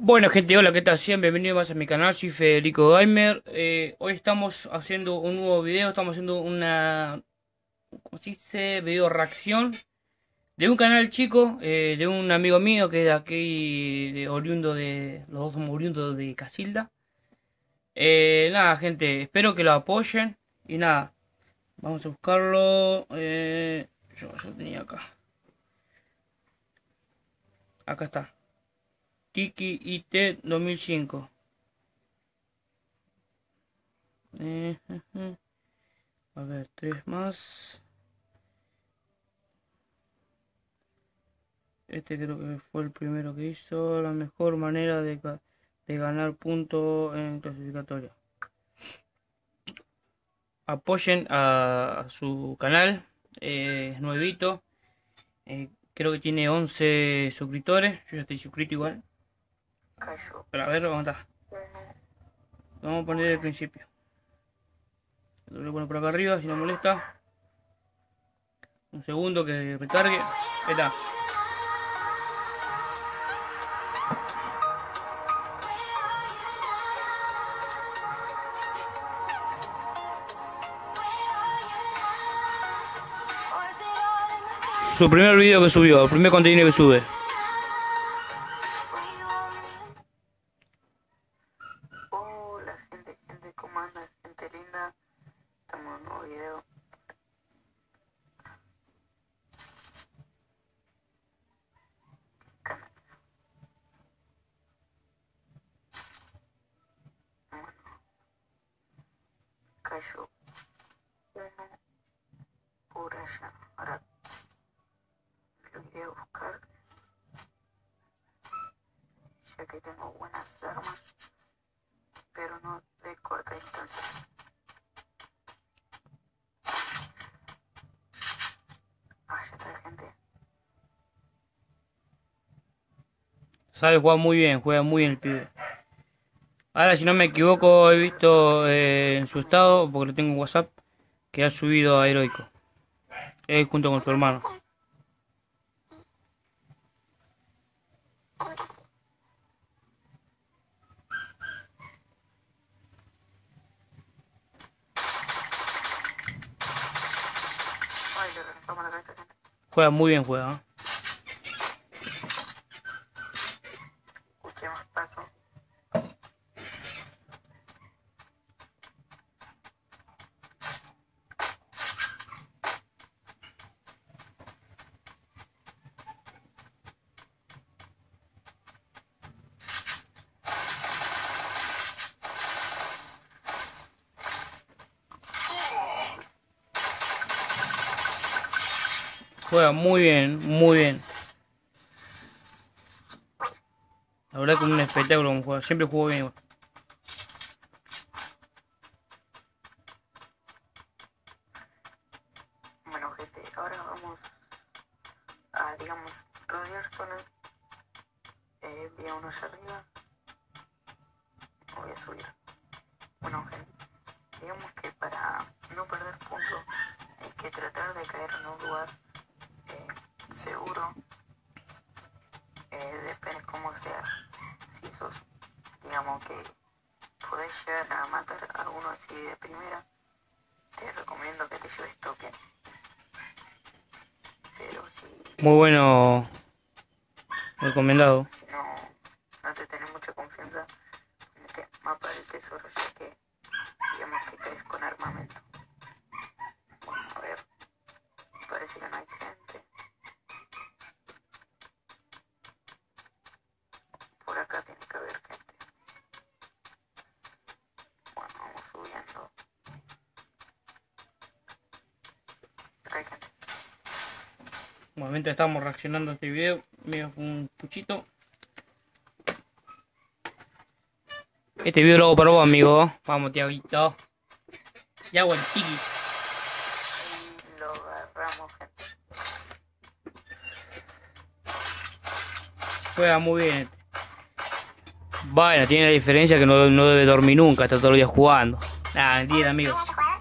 Bueno gente, hola, ¿qué tal? Sean bienvenidos más a mi canal, soy Federico Gamer. Hoy estamos haciendo un nuevo video, estamos haciendo una, ¿cómo se dice? Video reacción de un canal chico, de un amigo mío que es de aquí, de oriundo de, los dos somos oriundos de Casilda. Nada gente, espero que lo apoyen y nada, vamos a buscarlo. Yo tenía acá está, Tiki IT 2005. Eh, A ver, tres más. Este creo que fue el primero que hizo. La mejor manera de ganar puntos en clasificatoria. Apoyen a su canal. Es nuevito. Creo que tiene 11 suscriptores. Yo ya estoy suscrito igual. Pero a ver, ¿dónde está? Vamos a poner el principio. Lo pongo por acá arriba si no molesta. Un segundo que recargue. Ahí está. Su primer video que subió, el primer contenido que sube. Hola gente, ¿cómo andas? Gente linda, estamos en un nuevo video. Bueno, cayó uno por allá. Ahora lo iré a buscar, ya que tengo buenas armas, pero no de corta distancia. Ah, ya está, gente. Sabe jugar muy bien, juega muy bien el pibe. Ahora, si no me equivoco, he visto en su estado, porque lo tengo en WhatsApp, que ha subido a Heroico. Él junto con su hermano. Ay, le reventamos la cabeza, gente. Juega muy bien, juega. Escuché más pasos. Juega muy bien, muy bien. La verdad que es un espectáculo como juega. Siempre jugó bien. Bueno, gente, ahora vamos a, digamos, rodear zonas. Vi a uno allá arriba. Voy a subir. Bueno, gente, digamos que para no perder puntos hay que tratar de caer en un lugar seguro. Depende cómo sea. Si sos, digamos que podés llegar a matar a uno así de primera, te recomiendo que te lleves token. Pero Muy bueno, recomendado. si no te tenés mucha confianza, ponete mapa del tesoro, ya que digamos que caes con armamento. Bueno, a ver, parece que no hay gente. Por acá tiene que haber gente. Bueno, vamos subiendo. Acá hay gente. Bueno, mientras estamos reaccionando a este video, mira un puchito. Este video lo hago para vos, amigo. Vamos, Tiaguito. Ya, buen tiki. Y lo agarramos, gente. Juega muy bien. Bueno, tiene la diferencia que no debe dormir nunca, está todo el día jugando. Ah, mentira, amigo.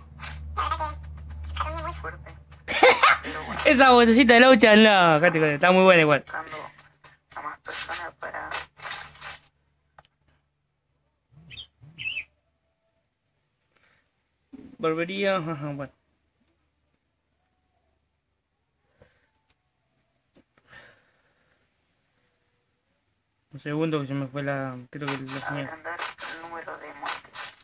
Fuerte. Pero bueno, Esa vocecita de Laucha, no, está muy buena igual. buscando a más personas para Barbería, ajá, bueno. Un segundo que se me fue la... Creo que la señal. Agrandar el número de muertes.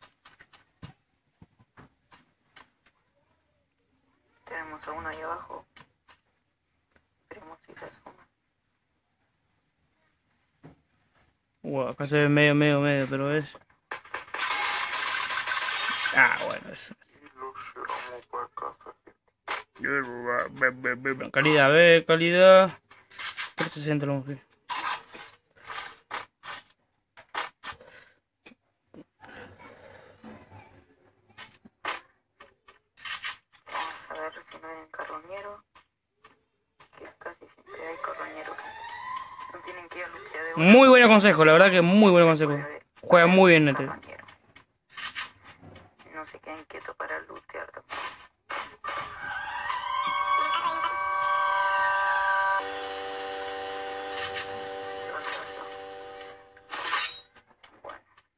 Tenemos a uno ahí abajo. Veremos si se suma. Acá se ve medio, pero es... Ah, bueno, eso. Calidad, calidad. 360 lo vamos a ver. Vamos a ver si no hay un carroñero. Que casi siempre hay carroñeros. No tienen que ir a luchar de Muy buen consejo, la verdad que muy buen consejo. Juega muy bien Nete. No se queden quietos para lootear tampoco. Bueno.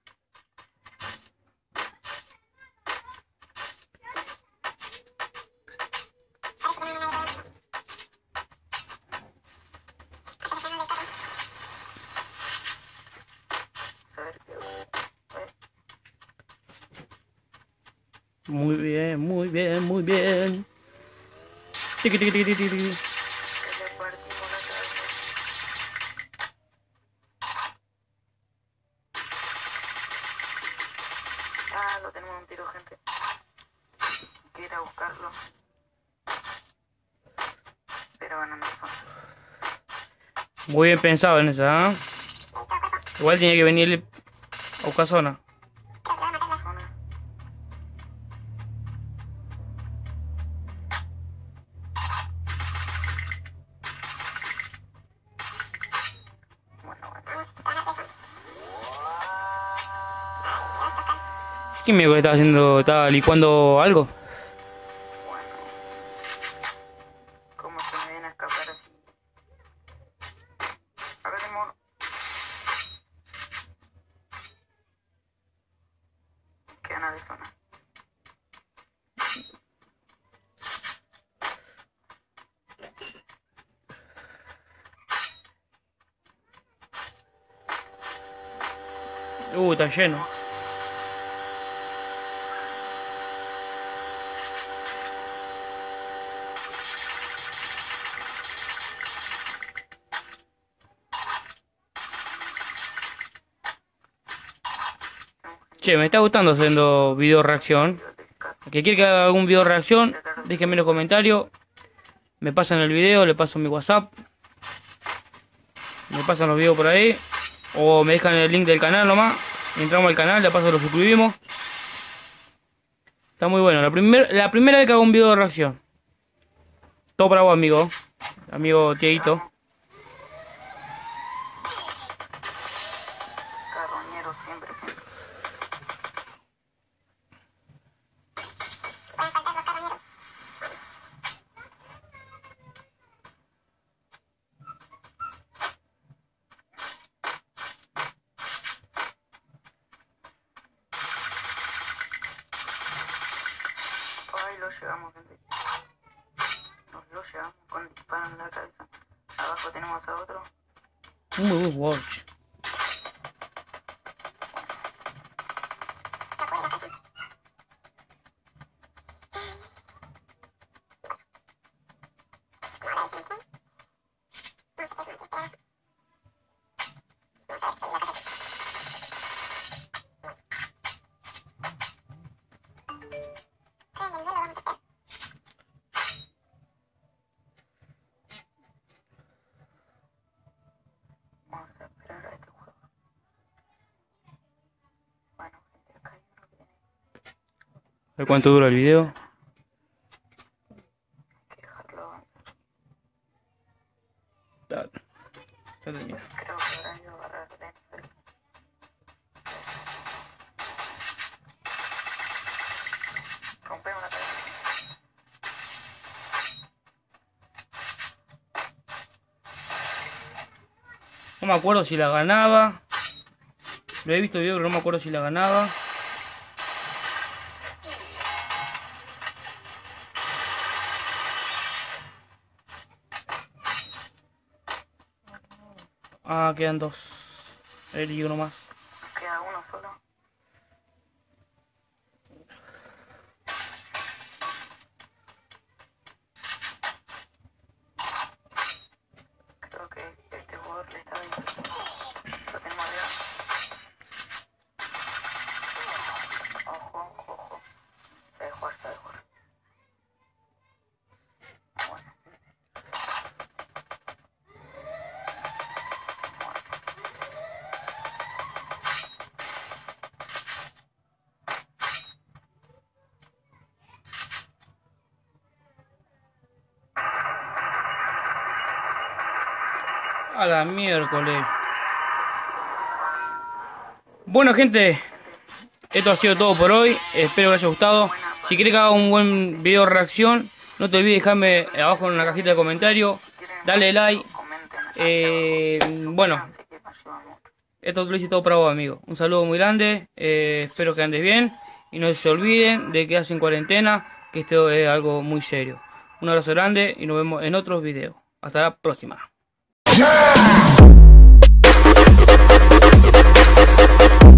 A ver qué va. Muy bien, muy bien, muy bien. Tiki, tiki, tiki, tiki, tiki. Le partimos la cabeza. Ah, lo tenemos un tiro, gente. Hay que ir a buscarlo. Pero van a andar zona. Muy bien pensado en esa, ¿eh? Igual tenía que venir a buscar zona. Zona. Bueno. ¿Quién me estaba haciendo? ¿Estaba licuando algo? Bueno. ¿Cómo se me viene a escapar así? A ver, mono. Quedan a de zona. Está lleno. Che, me está gustando haciendo video reacción. El que quiere que haga algún video reacción, déjenme en los comentarios. Me pasan el video, le paso mi WhatsApp. Me pasan los videos por ahí. O me dejan el link del canal nomás. Entramos al canal, de paso lo suscribimos. Está muy bueno. La primera vez que hago un video de reacción. Todo para vos, amigo. Amigo Tieguito. Carroñero siempre. Ahí lo llevamos, gente. Nos lo llevamos con disparo en la cabeza. Abajo tenemos a otro. Muy buen jugador. Vamos a esperar a este juego. Bueno, gente, acá hay uno que tiene A ver cuánto dura el video. que dejarlo avanzar. Dale. Ya termina. Creo que habrá ido a agarrar Denver. Rompemos la cabeza. No me acuerdo si la ganaba. Lo he visto el video, pero no me acuerdo si la ganaba. Ah, quedan dos. Él y uno más. Queda uno solo. Creo que este jugador le está bien. Lo tengo arriba. Ojo, ojo. Se dejó jugar, se dejó jugar. Bueno. A la miércoles. Bueno, gente, esto ha sido todo por hoy. Espero que les haya gustado. Si querés que haga un buen video reacción, no te olvides dejarme abajo en la cajita de comentarios. Dale like. Bueno, esto lo hice todo para vos, amigo. Un saludo muy grande. Espero que andes bien. Y no se olviden de que hacen cuarentena, que esto es algo muy serio. Un abrazo grande y nos vemos en otros videos. Hasta la próxima.